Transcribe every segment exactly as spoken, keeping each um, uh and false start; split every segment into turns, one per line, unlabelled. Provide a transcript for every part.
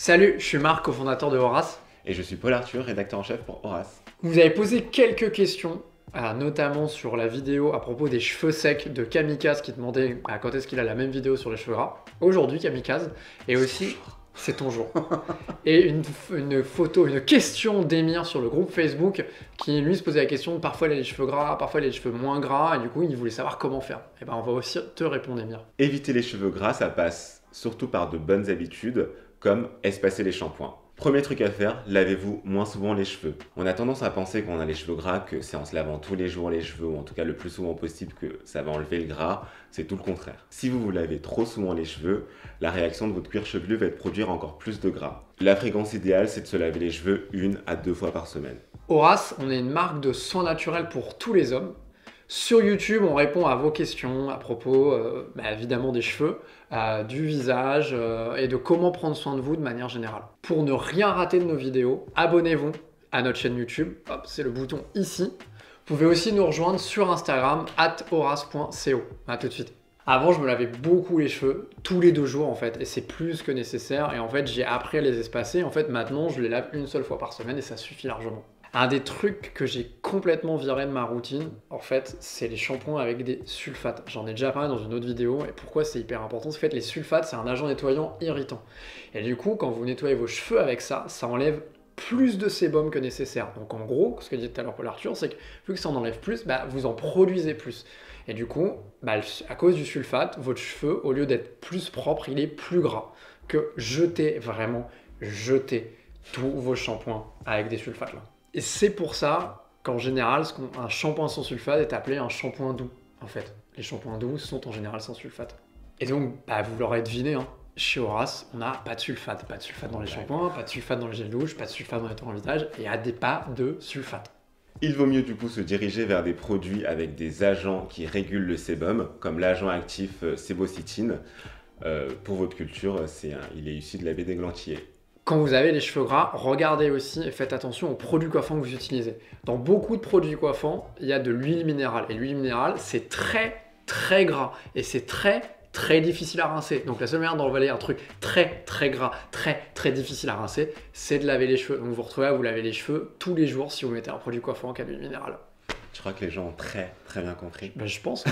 Salut, je suis Marc, cofondateur de Horace.
Et je suis Paul Arthur, rédacteur en chef pour Horace.
Vous avez posé quelques questions, euh, notamment sur la vidéo à propos des cheveux secs de Kamikaze qui demandait euh, quand est-ce qu'il a la même vidéo sur les cheveux gras. Aujourd'hui, Kamikaze, et aussi, c'est ton jour. Et une, une photo, une question d'Emir sur le groupe Facebook qui lui se posait la question de parfois il a les cheveux gras, parfois il a les cheveux moins gras, et du coup il voulait savoir comment faire. Et ben on va aussi te répondre, Emir.
Éviter les cheveux gras, ça passe surtout par de bonnes habitudes, comme espacer les shampoings. Premier truc à faire, lavez-vous moins souvent les cheveux. On a tendance à penser qu'on a les cheveux gras, que c'est en se lavant tous les jours les cheveux, ou en tout cas le plus souvent possible, que ça va enlever le gras. C'est tout le contraire. Si vous vous lavez trop souvent les cheveux, la réaction de votre cuir chevelu va être produire encore plus de gras. La fréquence idéale, c'est de se laver les cheveux une à deux fois par semaine.
Horace, on est une marque de soins naturels pour tous les hommes. Sur YouTube, on répond à vos questions à propos, euh, bah, évidemment, des cheveux, euh, du visage euh, et de comment prendre soin de vous de manière générale. Pour ne rien rater de nos vidéos, abonnez-vous à notre chaîne YouTube. Hop, c'est le bouton ici. Vous pouvez aussi nous rejoindre sur Instagram, arobase horace point co. A tout de suite. Avant, je me lavais beaucoup les cheveux, tous les deux jours en fait, et c'est plus que nécessaire. Et en fait, j'ai appris à les espacer. En fait, maintenant, je les lave une seule fois par semaine et ça suffit largement. Un des trucs que j'ai complètement viré de ma routine, en fait, c'est les shampoings avec des sulfates. J'en ai déjà parlé dans une autre vidéo, et pourquoi c'est hyper important. En fait, les sulfates, c'est un agent nettoyant irritant. Et du coup, quand vous nettoyez vos cheveux avec ça, ça enlève plus de sébum que nécessaire. Donc en gros, ce que disait tout à l'heure Paul Arthur, c'est que vu que ça en enlève plus, bah, vous en produisez plus. Et du coup, bah, à cause du sulfate, votre cheveu, au lieu d'être plus propre, il est plus gras. Que jetez vraiment, jetez tous vos shampoings avec des sulfates là. Et c'est pour ça qu'en général, un shampoing sans sulfate est appelé un shampoing doux, en fait. Les shampoings doux sont en général sans sulfate. Et donc, bah, vous l'aurez deviné, hein, chez Horace, on n'a pas de sulfate. Pas de sulfate dans les shampoings, pas de sulfate dans le gel douche, pas de sulfate dans les nettoyants visage, et à des pas de sulfate.
Il vaut mieux du coup se diriger vers des produits avec des agents qui régulent le sébum, comme l'agent actif sébocytine. Euh, pour votre culture, c'est un, il est issu de la baie d'églantiller.
Quand vous avez les cheveux gras, regardez aussi et faites attention aux produits coiffants que vous utilisez. Dans beaucoup de produits coiffants, il y a de l'huile minérale. Et l'huile minérale, c'est très très gras. Et c'est très très difficile à rincer. Donc la seule manière d'enlever un truc très très gras, très très difficile à rincer, c'est de laver les cheveux. Donc vous vous retrouvez à vous laver les cheveux tous les jours si vous mettez un produit coiffant qui a de l'huile minérale.
Je crois que les gens ont très très bien compris.
Ben, je pense.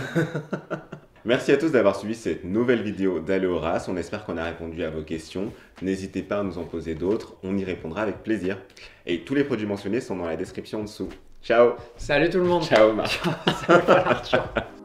Merci à tous d'avoir suivi cette nouvelle vidéo d'Allez Horace. On espère qu'on a répondu à vos questions. N'hésitez pas à nous en poser d'autres, on y répondra avec plaisir. Et tous les produits mentionnés sont dans la description en dessous. Ciao!
Salut tout le monde!
Ciao Marc!
Salut Paul Arthur!